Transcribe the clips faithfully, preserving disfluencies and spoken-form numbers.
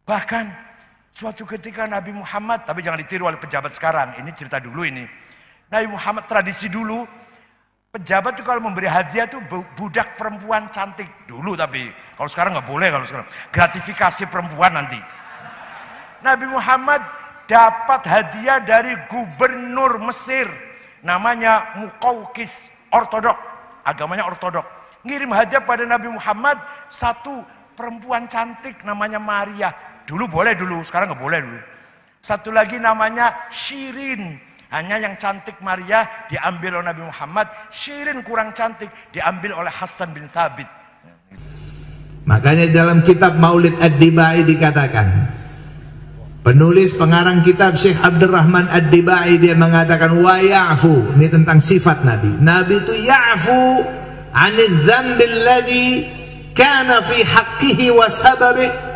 Bahkan suatu ketika Nabi Muhammad, tapi jangan ditiru oleh pejabat sekarang, ini cerita dulu ini. Nabi Muhammad tradisi dulu, pejabat itu kalau memberi hadiah tuh budak perempuan cantik dulu, tapi kalau sekarang nggak boleh, kalau sekarang gratifikasi perempuan nanti. Nabi Muhammad dapat hadiah dari gubernur Mesir, namanya Muqawqis, ortodok, agamanya ortodok. Ngirim hadiah pada Nabi Muhammad satu perempuan cantik namanya Maria. Dulu boleh dulu, sekarang nggak boleh dulu. Satu lagi namanya Shirin. Hanya yang cantik Maria diambil oleh Nabi Muhammad. Shirin kurang cantik diambil oleh Hasan bin Thabit. Makanya dalam kitab Maulid Ad-Dibai dikatakan, penulis pengarang kitab Syekh Abdurrahman Ad-Dibai dia mengatakan wa ya'fu, ini tentang sifat Nabi. Nabi itu ya'fu 'anil dzambil ladzi kana fi haqqihi wa sababihi.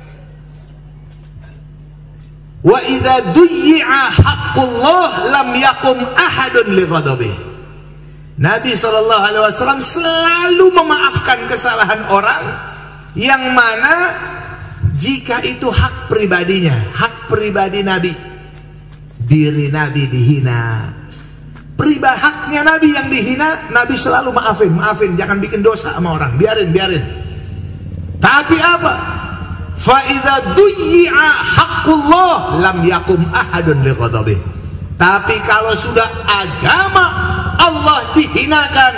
Wa idza duyyi'a haqqullah lam yakum ahadun li ghadabihi. Nabi sallallahu alaihi wasallam selalu memaafkan kesalahan orang yang mana jika itu hak pribadinya, hak pribadi Nabi. Diri Nabi dihina, pribadi haknya Nabi yang dihina, Nabi selalu maafin, maafin, jangan bikin dosa sama orang, biarin, biarin. Tapi apa? Fa idza duyyi'a haqqullah lam yakum ahadun li ghadabihi. Tapi kalau sudah agama Allah dihinakan,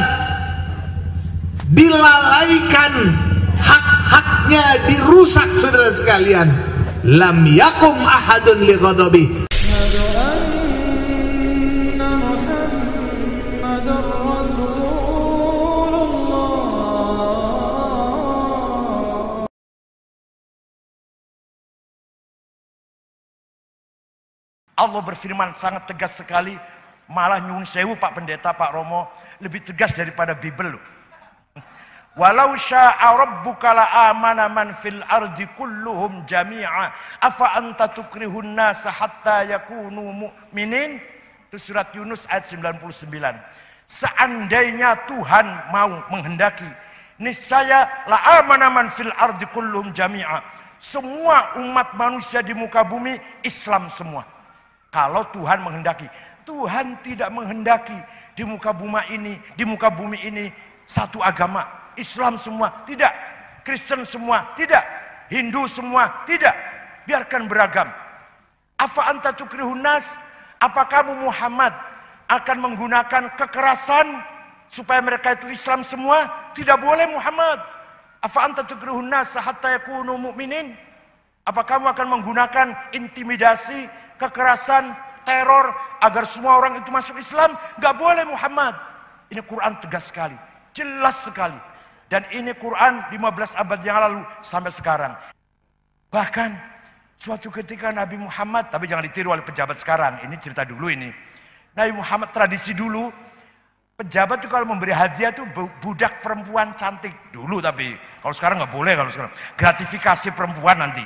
dilalaikan, hak-haknya dirusak, saudara sekalian, lam yakum ahadun li ghadabihi. Allah berfirman sangat tegas sekali, malah nyuwun sewu Pak Pendeta, Pak Romo, lebih tegas daripada Bible loh. Walau syaa rabbuka la amana man fil ardi kulluhum jami'a afa anta tukrihun nasa hatta yakunu mu'minin. Itu surat Yunus ayat sembilan puluh sembilan. Seandainya Tuhan mau menghendaki, niscaya la amana man fil ardi kulluhum jami'a. Semua umat manusia di muka bumi Islam semua. Kalau Tuhan menghendaki, Tuhan tidak menghendaki di muka bumi ini, di muka bumi ini satu agama, Islam semua, tidak. Kristen semua, tidak. Hindu semua, tidak. Biarkan beragam. Afa anta tukrihun nas? Apa kamu Muhammad akan menggunakan kekerasan supaya mereka itu Islam semua? Tidak boleh Muhammad. Afa anta tukrihun nas hatta yakunu mu'minin? Apa kamu akan menggunakan intimidasi, kekerasan, teror agar semua orang itu masuk Islam? Gak boleh Muhammad. Ini Quran tegas sekali, jelas sekali. Dan ini Quran lima belas abad yang lalu sampai sekarang. Bahkan suatu ketika Nabi Muhammad, tapi jangan ditiru oleh pejabat sekarang, ini cerita dulu ini. Nabi Muhammad tradisi dulu, pejabat itu kalau memberi hadiah tuh budak perempuan cantik dulu, tapi kalau sekarang nggak boleh, kalau sekarang gratifikasi perempuan nanti.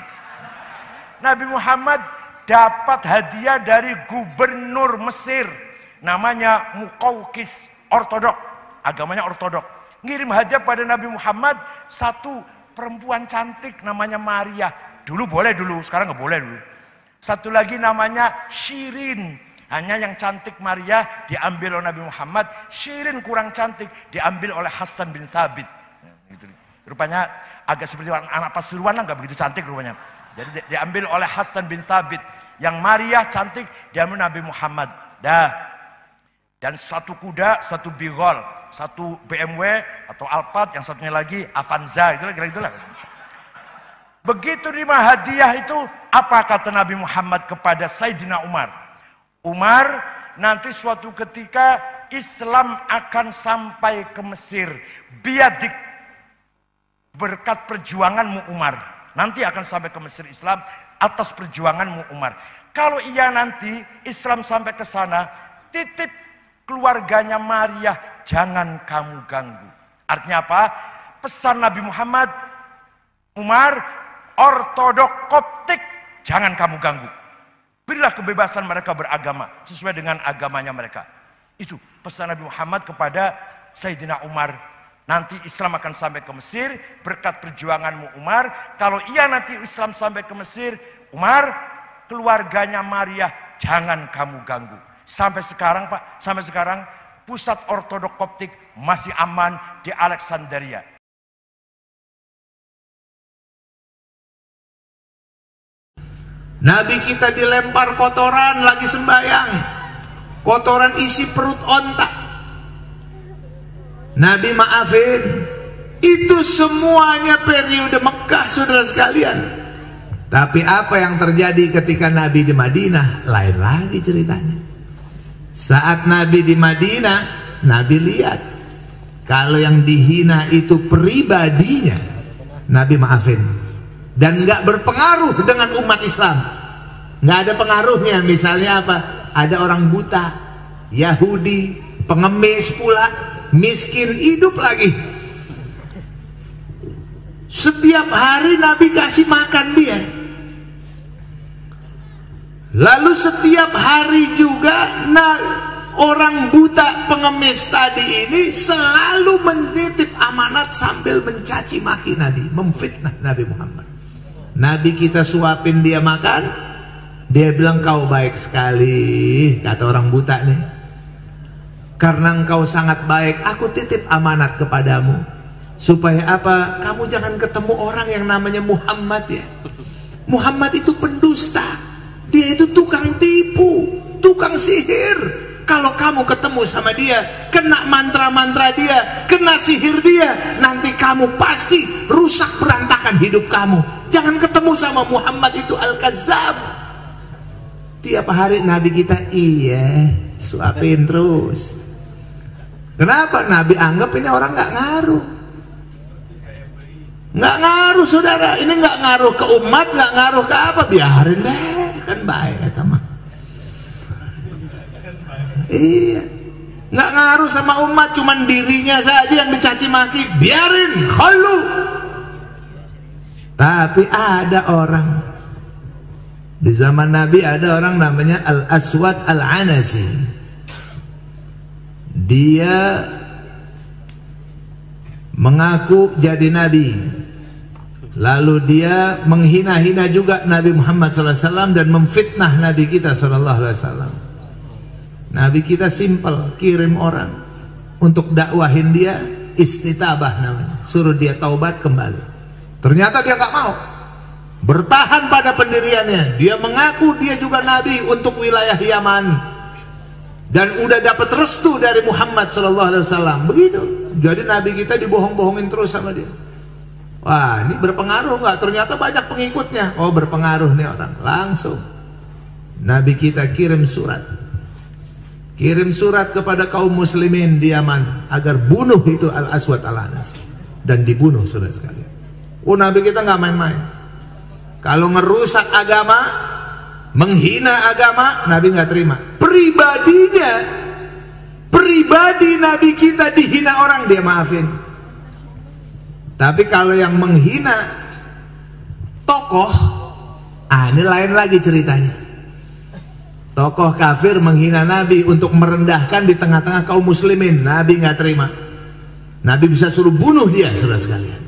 Nabi Muhammad dapat hadiah dari gubernur Mesir, namanya Muqawqis, ortodok, agamanya ortodok. Ngirim hadiah pada Nabi Muhammad satu perempuan cantik namanya Maria. Dulu boleh dulu, sekarang nggak boleh dulu. Satu lagi namanya Shirin. Hanya yang cantik Maria diambil oleh Nabi Muhammad. Shirin kurang cantik diambil oleh Hasan bin Thabit. Gitu. Rupanya agak seperti anak Pasuruan lah, nggak begitu cantik rupanya. Jadi diambil oleh Hasan bin Thabit. Yang Maria cantik diambil Nabi Muhammad. Dah. Dan satu kuda, satu bigol, satu B M W atau Alphard, yang satunya lagi Avanza, itulah kira-kira itulah. Begitu terima hadiah itu, apa kata Nabi Muhammad kepada Sayyidina Umar? Umar, nanti suatu ketika Islam akan sampai ke Mesir. Biadik, berkat perjuanganmu Umar. Nanti akan sampai ke Mesir Islam atas perjuanganmu Umar. Kalau iya nanti Islam sampai ke sana, titip keluarganya Maria, jangan kamu ganggu. Artinya apa? Pesan Nabi Muhammad, Umar, ortodok Koptik, jangan kamu ganggu. Berilah kebebasan mereka beragama sesuai dengan agamanya mereka. Itu pesan Nabi Muhammad kepada Sayyidina Umar nanti Islam akan sampai ke Mesir berkat perjuanganmu Umar. Kalau iya nanti Islam sampai ke Mesir, Umar, keluarganya Maria jangan kamu ganggu. Sampai sekarang Pak, sampai sekarang pusat ortodok Koptik masih aman di Alexandria. Nabi kita dilempar kotoran lagi sembahyang, kotoran isi perut onta. Nabi maafin. Itu semuanya periode Mekah, saudara sekalian. Tapi apa yang terjadi ketika Nabi di Madinah, lain lagi ceritanya. Saat Nabi di Madinah, Nabi lihat kalau yang dihina itu pribadinya, Nabi maafin. Dan nggak berpengaruh dengan umat Islam, nggak ada pengaruhnya. Misalnya apa? Ada orang buta, Yahudi, pengemis pula, miskin, hidup lagi. Setiap hari Nabi kasih makan dia. Lalu setiap hari juga nah, orang buta pengemis tadi ini selalu menitip amanat sambil mencaci maki Nabi, memfitnah Nabi Muhammad. Nabi kita suapin dia makan, dia bilang, kau baik sekali, kata orang buta nih. Karena engkau sangat baik, aku titip amanat kepadamu. Supaya apa? Kamu jangan ketemu orang yang namanya Muhammad ya. Muhammad itu pendusta. Dia itu tukang tipu, tukang sihir. Kalau kamu ketemu sama dia, kena mantra-mantra dia, kena sihir dia, nanti kamu pasti rusak berantakan hidup kamu. Jangan ketemu sama Muhammad itu Al-Kazzab. Tiap hari Nabi kita iya suapin terus. Kenapa? Nabi anggap ini orang nggak ngaruh. Nggak ngaruh saudara. Ini nggak ngaruh ke umat, nggak ngaruh ke apa. Biarin deh, kan baik kata mah. Iya, nggak ngaruh sama umat, cuman dirinya saja yang dicaci maki. Biarin, khalu. Tapi ada orang di zaman Nabi, ada orang namanya Al-Aswad Al-Anasi. Dia mengaku jadi Nabi, lalu dia menghina-hina juga Nabi Muhammad shallallahu alaihi wasallam dan memfitnah Nabi kita shallallahu alaihi wasallam. Nabi kita simpel, kirim orang untuk dakwahin dia, istitabah namanya, suruh dia taubat kembali. Ternyata dia gak mau, bertahan pada pendiriannya. Dia mengaku dia juga Nabi untuk wilayah Yaman dan udah dapat restu dari Muhammad shallallahu alaihi wasallam. Begitu. Jadi Nabi kita dibohong-bohongin terus sama dia. Wah, ini berpengaruh nggak? Ternyata banyak pengikutnya. Oh, berpengaruh nih orang. Langsung Nabi kita kirim surat, kirim surat kepada kaum muslimin di Yaman agar bunuh itu Al-Aswad Al-Anasi, dan dibunuh saudara sekalian. Oh, Nabi kita nggak main-main. Kalau merusak agama, menghina agama, Nabi nggak terima. Pribadinya, pribadi Nabi kita dihina orang, dia maafin. Tapi kalau yang menghina tokoh, ah ini lain lagi ceritanya. Tokoh kafir menghina Nabi untuk merendahkan di tengah-tengah kaum muslimin, Nabi nggak terima. Nabi bisa suruh bunuh dia, saudara sekalian.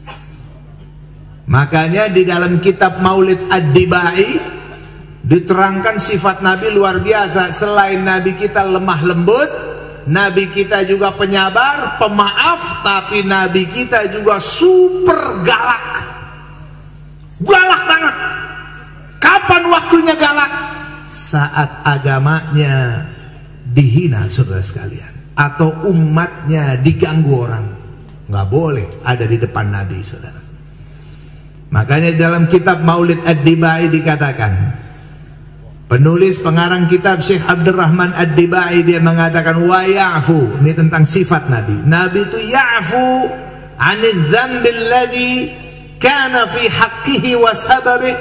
Makanya di dalam kitab Maulid Ad-Dibai diterangkan sifat Nabi luar biasa. Selain Nabi kita lemah lembut, Nabi kita juga penyabar, pemaaf, tapi Nabi kita juga super galak. Galak banget. Kapan waktunya galak? Saat agamanya dihina, saudara sekalian, atau umatnya diganggu orang. Nggak boleh ada di depan Nabi, saudara. Makanya dalam kitab Maulid Ad-Dibai dikatakan, penulis pengarang kitab Syekh Abdurrahman Ad-Dibai dia mengatakan wa ya'fu, ini tentang sifat Nabi. Nabi itu ya'fu 'anil dzambi alladhi kana fi haqqihi wa sababihi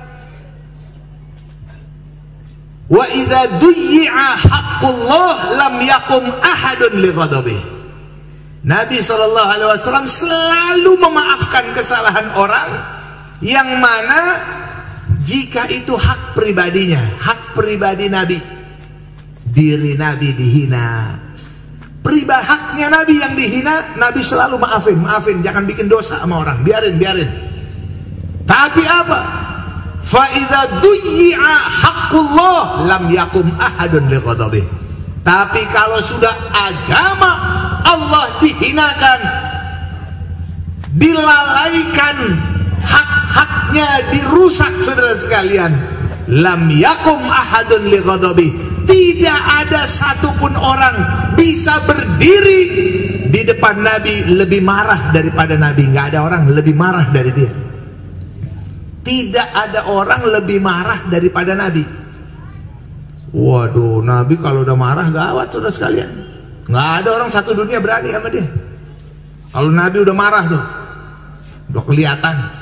wa idza duyyi'a haqqullah lam yaqum ahadun li ghadabihi. Nabi shallallahu alaihi wasallam selalu memaafkan kesalahan orang yang mana jika itu hak pribadinya, hak pribadi Nabi, diri Nabi dihina, Pribadi haknya Nabi yang dihina, Nabi selalu maafin, maafin, jangan bikin dosa sama orang, biarin, biarin. Tapi apa? Fa idza duyyi'a haqqullah lam yakum ahadun lighadabi. Tapi kalau sudah agama Allah dihinakan, dilalaikan, hak-haknya dirusak, saudara sekalian, lam yakum ahadun lighadabi. Tidak ada satupun orang bisa berdiri di depan Nabi lebih marah daripada Nabi. Nggak ada orang lebih marah dari dia. Tidak ada orang lebih marah daripada Nabi. Waduh, Nabi kalau udah marah gawat, saudara sekalian. Nggak ada orang satu dunia berani sama dia. Kalau Nabi udah marah tuh, udah kelihatan.